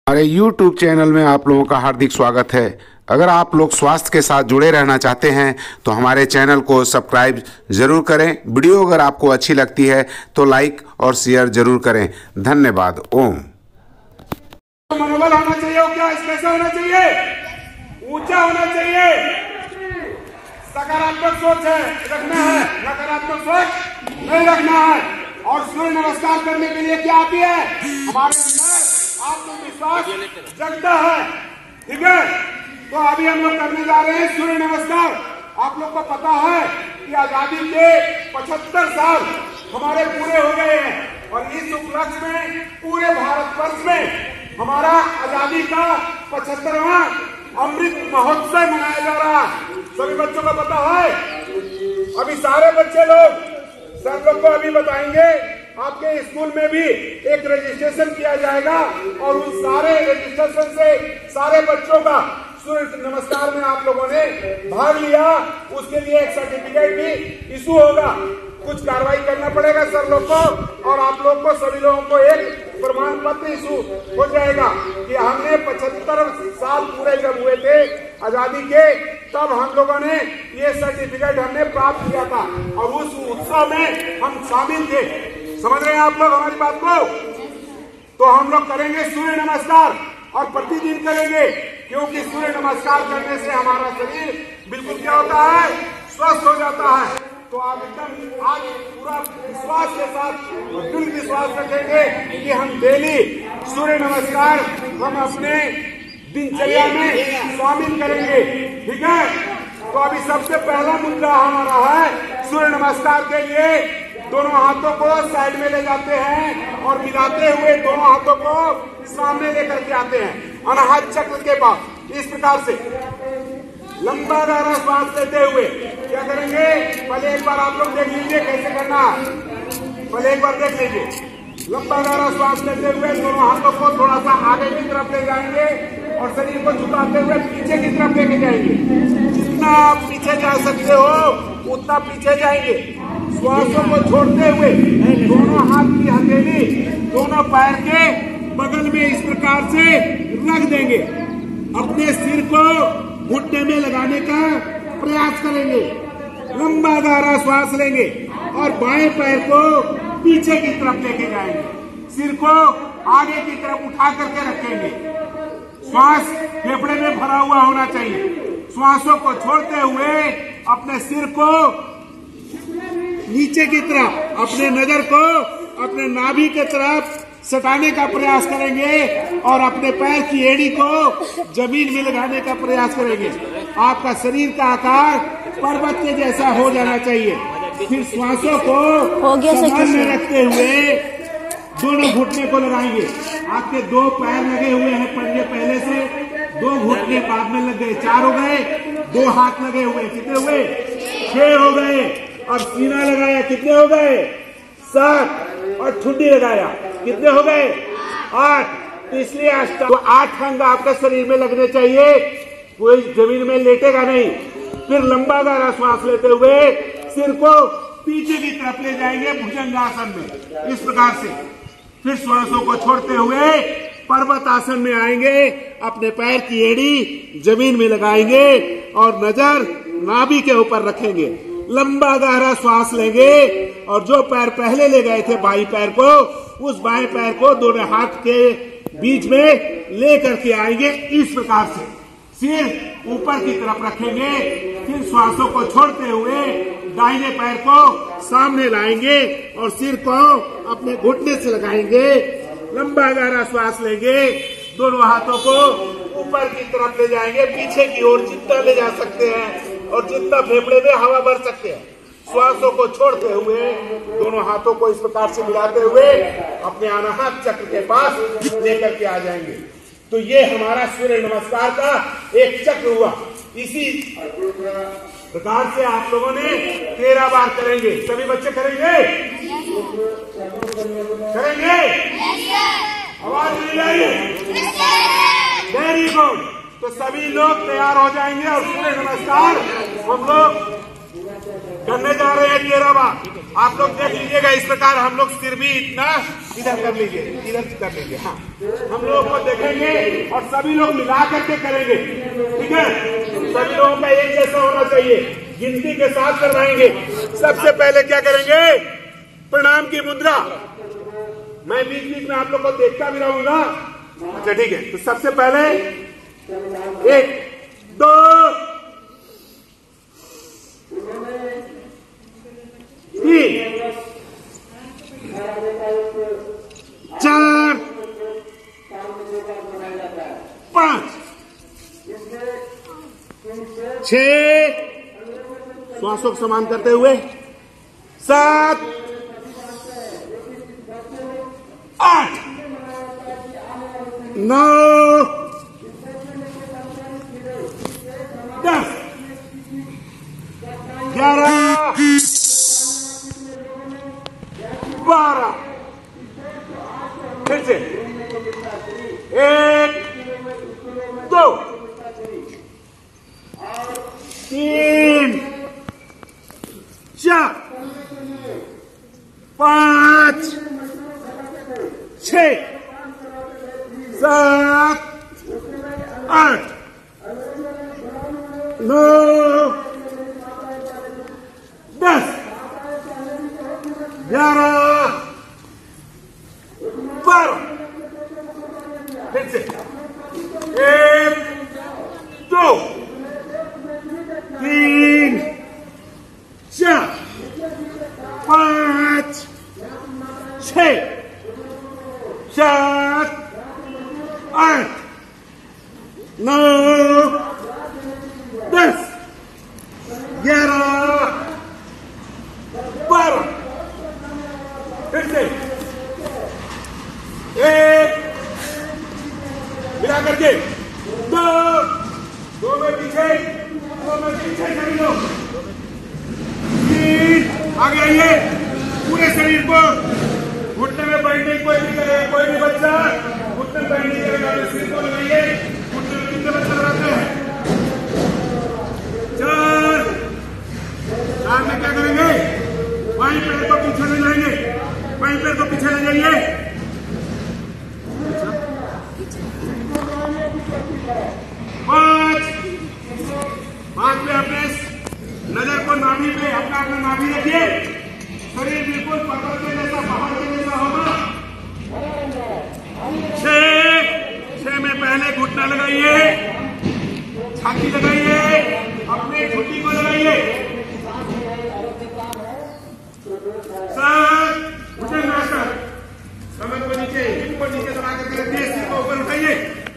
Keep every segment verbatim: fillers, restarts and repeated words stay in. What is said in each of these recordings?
हमारे YouTube channel में आप लोगों का हार्दिक स्वागत है। अगर आप लोग स्वास्थ्य के साथ जुड़े रहना चाहते हैं तो हमारे चैनल को सब्सक्राइब जरूर करें। वीडियो अगर आपको अच्छी लगती है तो लाइक और शेयर जरूर करें। धन्यवाद। ओम। मनोबल होना चाहिए, क्या कैसा होना चाहिए? ऊंचा होना चाहिए। सकारात्मक सोच है रखना है, नकारात्मक सोच नहीं रखना है। और सूर्य नमस्कार करने के लिए क्या आती है? हमारे अंदर आत्मविश्वास जगता है। ठीक है, तो अभी हम लोग करने जा रहे हैं सूर्य नमस्कार। आप लोग को पता है कि आजादी के पचहत्तर साल हमारे पूरे हो गए हैं और इस उपलक्ष्य में पूरे भारतवर्ष में हमारा आजादी का पचहत्तरवां अमृत महोत्सव मनाया जा रहा है। सभी बच्चों को पता है। अभी सारे बच्चे लोग सर लोग को अभी बताएंगे। आपके स्कूल में भी एक रजिस्ट्रेशन किया जाएगा और उन सारे रजिस्ट्रेशन से सारे बच्चों का सूर्य नमस्कार में आप लोगों ने भाग लिया, उसके लिए एक सर्टिफिकेट भी इशू होगा। कुछ कार्रवाई करना पड़ेगा सर लोग को और आप लोग को सभी लोगों को एक प्रमाण पत्र इशू हो जाएगा कि हमने पचहत्तर साल पूरे जब हुए थे आजादी के, तब हम लोगों ने ये सर्टिफिकेट हमने प्राप्त किया था और उस उत्सव में हम शामिल थे। समझ रहे हैं आप लोग हमारी बात को? तो हम लोग करेंगे सूर्य नमस्कार और प्रतिदिन करेंगे, क्योंकि सूर्य नमस्कार करने से हमारा शरीर बिल्कुल क्या होता है? स्वस्थ हो जाता है। तो आप एकदम आज पूरा विश्वास के साथ दिल विश्वास रखेंगे कि हम डेली सूर्य नमस्कार हम अपने दिनचर्या में शामिल करेंगे। ठीक है, तो अभी सबसे पहला मुद्दा हमारा है सूर्य नमस्कार के लिए दोनों हाथों को साइड में ले जाते हैं और मिलाते हुए दोनों हाथों को सामने लेकर के आते हैं अनाहत चक्र के पास। इस प्रकार से लंबा गहरा श्वास लेते हुए क्या करेंगे? पहले एक बार आप लोग देख लीजिए कैसे करना है। पहले एक बार देख लीजिए। लंबा गहरा श्वास लेते हुए दोनों हाथों को थोड़ा सा आगे की तरफ ले जाएंगे और शरीर को झुकाते हुए पीछे की तरफ लेके जाएंगे। जितना आप पीछे जा सकते हो उतना पीछे जाएंगे। श्वासों को छोड़ते हुए दोनों हाथ की हथेली दोनों पैर के बगल में इस प्रकार से रख देंगे। अपने सिर को घुटने में लगाने का प्रयास करेंगे। लंबा गहरा श्वास लेंगे और बाएं पैर को पीछे की तरफ लेके जाएंगे। सिर को आगे की तरफ उठा करके रखेंगे। श्वास फेफड़े में भरा हुआ होना चाहिए। श्वासों को छोड़ते हुए अपने सिर को नीचे की तरफ, अपने नजर को अपने नाभि की तरफ सटाने का प्रयास करेंगे और अपने पैर की एड़ी को जमीन में लगाने का प्रयास करेंगे। आपका शरीर का आकार पर्वत के जैसा हो जाना चाहिए। फिर श्वासों को संभाल में रखते हुए दोनों घुटने को लगाएंगे। आपके दो पैर लगे हुए हैं पंजे पहले से, दो घुटने बाद में लग गए, चार हो गए। दो हाथ लगे हुए, कितने हुए? छह हो गए। और सीना लगाया, कितने हो गए? सात। और ठुड्डी लगाया, कितने हो गए? आठ। तो इसलिए तो आठ अंग आपका शरीर में लगने चाहिए, कोई जमीन में लेटेगा नहीं। फिर लंबा गहरा श्वास लेते हुए सिर को पीछे की तरफ ले जाएंगे भुजंगासन में, इस प्रकार से। फिर श्वासों को छोड़ते हुए पर्वत आसन में आएंगे। अपने पैर की एड़ी जमीन में लगाएंगे और नजर नाभि के ऊपर रखेंगे। लंबा गहरा श्वास लेंगे और जो पैर पहले ले गए थे बाई पैर को, उस बाएं पैर को दोनों हाथ के बीच में ले करके आएंगे इस प्रकार से। सिर ऊपर की तरफ रखेंगे। फिर श्वासों को छोड़ते हुए दाहिने पैर को सामने लाएंगे और सिर को अपने घुटने से लगाएंगे। लंबा गहरा श्वास लेंगे। दोनों हाथों को ऊपर की तरफ ले जाएंगे, पीछे की ओर जितना ले जा सकते हैं और जितना फेफड़े में हवा भर सकते हैं। श्वासों को छोड़ते हुए दोनों हाथों को इस प्रकार से मिलाते हुए अपने अनाहत चक्र के पास लेकर के आ जाएंगे। तो ये हमारा सूर्य नमस्कार का एक चक्र हुआ। इसी प्रकार से आप लोगों ने तेरह बार करेंगे। सभी बच्चे करेंगे? करेंगे? आवाज नहीं आई? Very good. तो सभी लोग तैयार हो जाएंगे और सूर्य नमस्कार हम लोग करने जा रहे हैं तेरह बार। आप लोग देख लीजिएगा, इस प्रकार हम लोग सिर भी इतना इधर कर लीजिए, इधर कर लीजिए। हाँ, हम लोग को देखेंगे और सभी लोग मिला करके करेंगे, ठीक है। सभी लोगों का एक जैसा होना चाहिए, गिनती के साथ करवाएंगे। सबसे पहले क्या करेंगे, प्रणाम की मुद्रा। मैं बीच बीच में आप लोग को देखता भी रहूंगा। अच्छा ठीक है, तो सबसे पहले एक दो तीन चार पांच छह, श्वासों को समान करते हुए सात आठ नौ दस ग्यारह बारह, फिर से एक दो तीन चार पांच छह सात आठ नौ दस ग्यारह बारह, फिर से एक दो तीन चार पांच छह सात आठ नौ दस ग्यारह बारह, फिर से एक मिला करके दो, दो में पीछे, दो में पीछे खड़ी लो, तीन आगे आइए, पूरे शरीर को घुटने में बैठने कोई भी करे, कोई भी बच्चा घुटने में बैठने करेगा, सिर को लगाइए, घुटने में कितने बच्चे लगाते हैं, चार, चार में क्या करेंगे, बाईं पैर को पीछे ले जाएंगे, बाईं पैर को पीछे ले जाइए, पांच, पांच में अपने नजर को नाभि पे, अपना अपना नाभि रखिए, शरीर बिल्कुल पर्वत के जैसा, पहाड़ के जैसा होगा। छह, छह में पहले घुटना लगाइए, छाती लगाइए, अपने घुटनी को लगाइए, सात, भुजंगासन, कमर को नीचे, हिप को नीचे दबा करके रखिए, सिर को ऊपर उठाइए,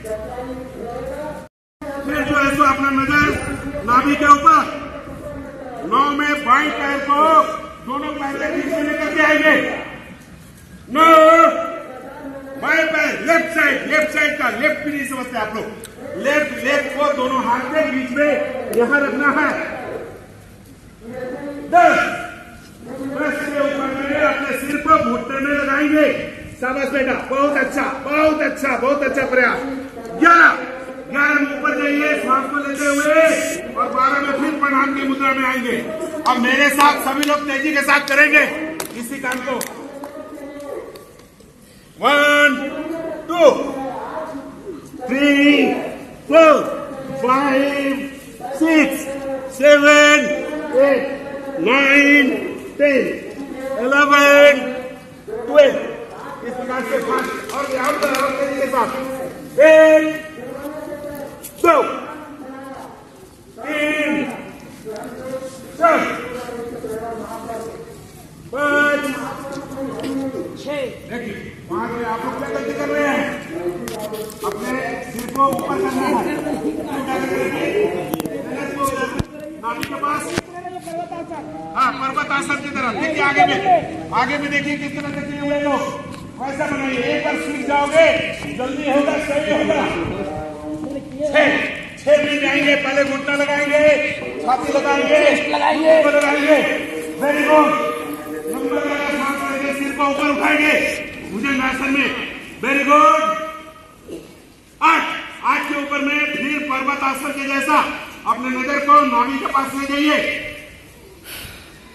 फिर जो है सो अपना नजर नाभि के ऊपर, नौ में बाईं पैर को दोनों पैर के बीच में लेकर के आएंगे, नौ, बाएं पैर लेफ्ट साइड, लेफ्ट साइड का, लेफ्ट भी नहीं समझते आप लोग, लेफ्ट लेफ्ट को दोनों हाथ के बीच में यहां रखना है, दस, दस के ऊपर में अपने सिर को घुटने में लगाएंगे, शाबाश बेटा, बहुत अच्छा, बहुत अच्छा, बहुत अच्छा प्रयास, ग्यारह, ग्यारह में ऊपर जाइए, श्वास को लेते हुए, और बारह में फिर प्रणाम की मुद्रा में आएंगे। अब मेरे साथ सभी लोग तेजी के साथ करेंगे इसी काम को, one two three four five six seven eight nine ten eleven twelve, इस प्रकार से पांच, और और तेजी के साथ, एक दो तीन चार पांच छह, देखिए वहां पे आप लोग क्या गलती कर रहे हैं, अपने सिर को ऊपर करना है, नाभि के पास, हाँ पर्वत आसन की तरफ देखिए, आगे में आगे में देखिए किस तरह से किए हुए लोग, वैसा बनाइए, एक बार सीख जाओगे जल्दी होगा, सही होगा। छह, छह में जाएंगे, पहले घुटना लगाएंगे, छाती लगाएंगे, लगाएंगे लगाएंगे, वेरी गुड, नंबर लगा, सांस लेंगे, सिर को ऊपर उठाएंगे भुजंगासन में, वेरी गुड, आठ, आठ के ऊपर में फिर पर्वत आसन के जैसा अपने नजर को नाभि के पास ले जाइए,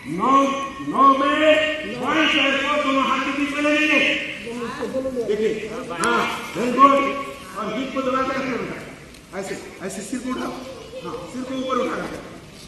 नौ नौ में बाई पैर को दोनों हाथ के बीच में ले लेंगे। देखिए, हाँ वेरी गुड। और हिप को दबा के रखना बेटा, ऐसे ऐसे सिर को उठाओ, हाँ सिर को ऊपर उठा कर।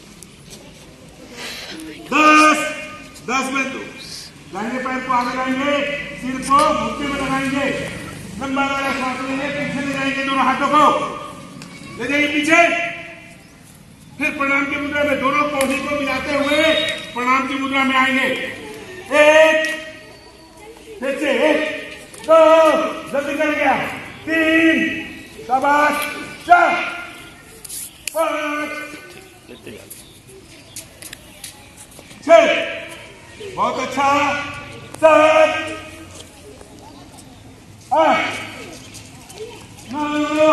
दस दस में दो दाहिने पैर को आगे लाएंगे, सिर को घुटने में लगाएंगे, लंबा वाला सांस लेंगे, पीछे ले जाएंगे, दोनों हाथों को ले जाइए पीछे। फिर प्रणाम की मुद्रा में दोनों पौधे को मिलाते हुए प्रणाम की मुद्रा में आएंगे। एक, फिर से एक, दो, जल्दी कर गया, तीन, शाबाश, चार, पाँच, छह, बहुत अच्छा, सात, आठ, नौ,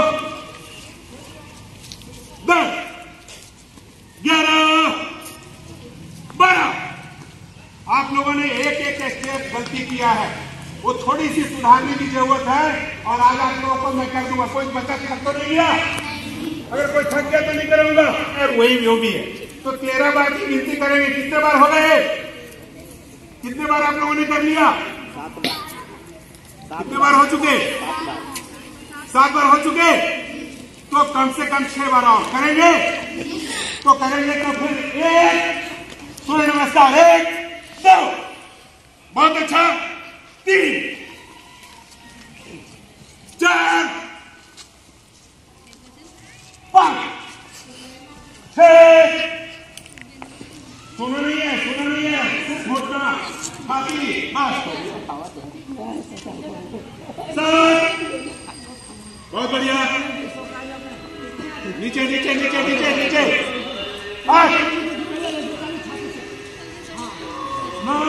दस, ग्यारह, बारह। आप लोगों ने एक एक स्टेप गलती किया है, वो थोड़ी सी सुधारने की जरूरत है। और आज आप लोगों को मैं कर दूंगा। कोई बच्चा थक तो नहीं गया? अगर कोई थक गया तो नहीं करूंगा। और वही वो भी है। तो तेरह बार की गिनती करेंगे। कितने बार हो गए? कितने बार आप लोगों ने कर लिया? कितने बार हो चुके? सात बार हो चुके। तो कम से कम छह बार और करेंगे। तो करेंगे तो फिर एक सूर्य नमस्कार, एक, दो, बहुत अच्छा, तीन, चार, पांच, छह, सुनो नहीं है, सुनो नहीं है, घुटना, छाती, बस, सात, बहुत बढ़िया, नीचे नीचे नीचे नीचे नीचे, आठ, नौ,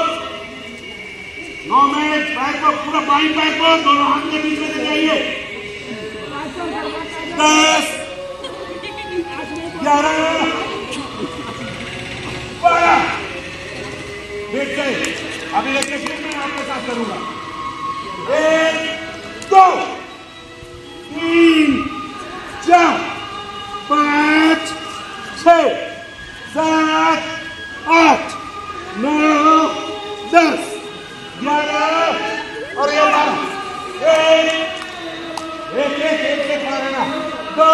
नौ में पैर को पूरा बाईं पैर को दोनों हाथ के बीच में ले जाइए। दस, ग्यारह, बारह, फिर से अभी लेके फिर मैं आपके साथ करूंगा। एक, दो, तीन, चार, पाँच, छह, सात, आठ, नौ, दस, ग्यारह और ये बारह। एक एक एक एक एक खड़ा रहना। दो,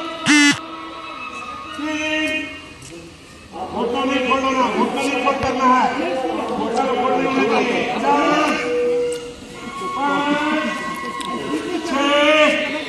तीन, घुटना नहीं खोलना, घुटना नहीं खोल करना है, घुटना को खोलने नहीं चाहिए। चार, पाँच, छह,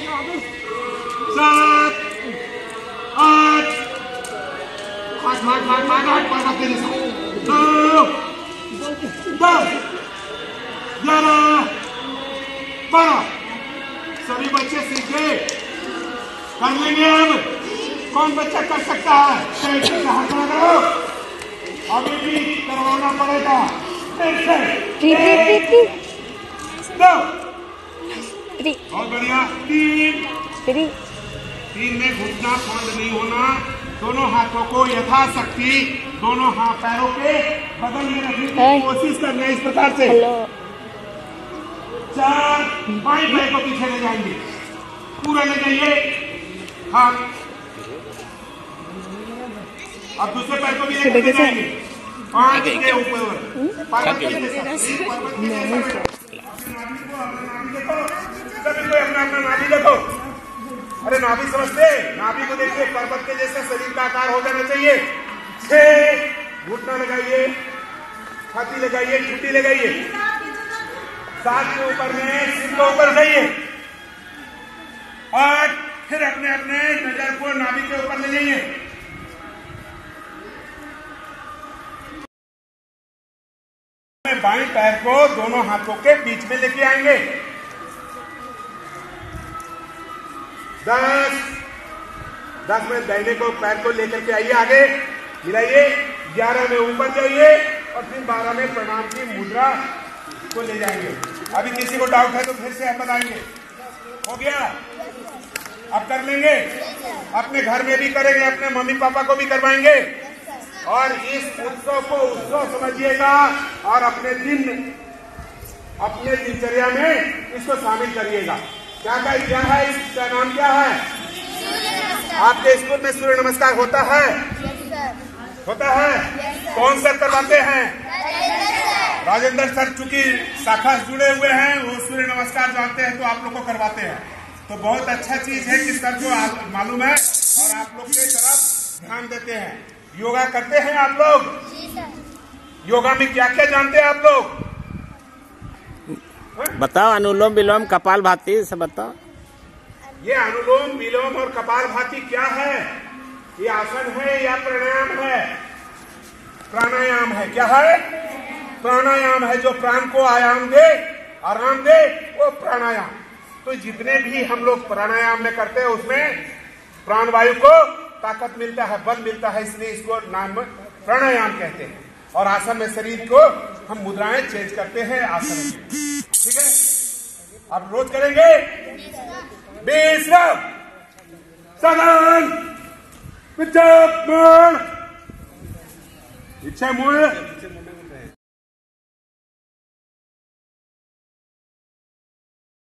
सात, आठ, आठ आठ आठ आठ आठ पाँच तेरे साथ, दो, दस, ग्यारह, बारह। सभी बच्चे सीखे, कर लेंगे। अब कौन बच्चा कर सकता है? हाथ करो, अभी भी करवाना पड़ेगा। फिर से दो, बहुत बढ़िया, तीन, तीन में घुटना बंद नहीं होना। दोनों हाथों को यथाशक्ति दोनों हाथ पैरों के बगल में रखने की कोशिश करना है, इस प्रकार से। चार, बाईं पैर को पीछे ले जाएंगे, पूरा ले जाइए। हाँ, अब दूसरे पैर को भी लेके जाएंगे। पांच के ऊपर पार्वती के साथ, पार्वती के साथ देखो, सभी को अपना अपना नाभि देखो। अरे नाभि समझते? नाभि को देखिए, पर्वत के जैसा शरीर का आकार हो जाना चाहिए। छह, घुटना लगाइए, छाती लगाइए, छुट्टी लगाइए। सात के ऊपर में सिर को ऊपर जाइए। आठ, फिर अपने अपने नजर को नाभि के ऊपर ले जाइए। बाईं पैर को दोनों हाथों के बीच में लेके आएंगे। दस, दस में दाहिने को पैर को लेकर के आइए, आगे मिलाइए। ग्यारह में ऊपर जाइए और फिर बारह में प्रणाम की मुद्रा को ले जाएंगे। अभी किसी को डाउट है तो फिर से आप बताएंगे। हो गया? अब कर लेंगे। अपने घर में भी करेंगे, अपने मम्मी पापा को भी करवाएंगे। और इस उत्सव को उत्सव समझिएगा और अपने दिन अपने दिनचर्या में इसको शामिल करिएगा। क्या क्या है? इसका नाम क्या है? आपके स्कूल में सूर्य नमस्कार होता है? होता है? कौन सर करवाते हैं? राजेंद्र सर चूंकि शाखा से जुड़े हुए हैं, वो सूर्य नमस्कार जानते हैं तो आप लोग को करवाते हैं। तो बहुत अच्छा चीज है कि सर को मालूम है और आप लोग की तरफ ध्यान देते हैं। योगा करते हैं आप लोग? योगा में क्या क्या जानते हैं आप लोग? बताओ। अनुलोम विलोम कपाल भाती सब बताओ। ये अनुलोम विलोम और कपाल भाती क्या है? ये आसन है या प्राणायाम है? प्राणायाम है। क्या है? प्राणायाम है। जो प्राण को आयाम दे, आराम दे, वो प्राणायाम। तो जितने भी हम लोग प्राणायाम में करते हैं उसमें प्राणवायु को ताकत मिलता है, बल मिलता है, इसलिए इसको नाम प्राणायाम कहते हैं। और आसन में शरीर को हम मुद्राएं चेंज करते हैं आसन में। ठीक है? आप रोज करेंगे? विश्राम, सदन, विचार, इच्छा मोह